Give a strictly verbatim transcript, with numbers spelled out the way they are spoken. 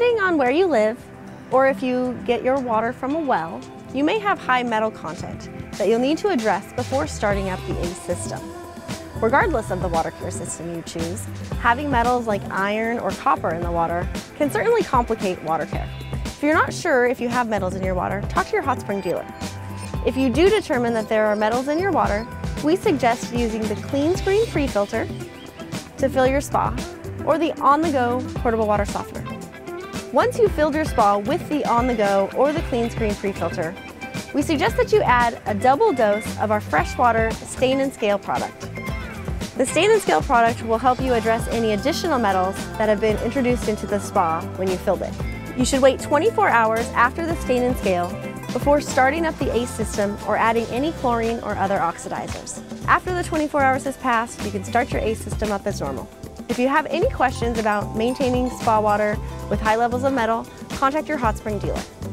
Depending on where you live, or if you get your water from a well, you may have high metal content that you'll need to address before starting up the A C E system. Regardless of the water care system you choose, having metals like iron or copper in the water can certainly complicate water care. If you're not sure if you have metals in your water, talk to your hot spring dealer. If you do determine that there are metals in your water, we suggest using the Clean Screen pre-filter to fill your spa, or the on-the-go portable water softener. Once you've filled your spa with the on-the-go or the Clean Screen pre-filter, we suggest that you add a double dose of our freshwater Stain and Scale product. The Stain and Scale product will help you address any additional metals that have been introduced into the spa when you filled it. You should wait twenty-four hours after the Stain and Scale before starting up the A C E system or adding any chlorine or other oxidizers. After the twenty-four hours has passed, you can start your A C E system up as normal. If you have any questions about maintaining spa water with high levels of metal, contact your hot spring dealer.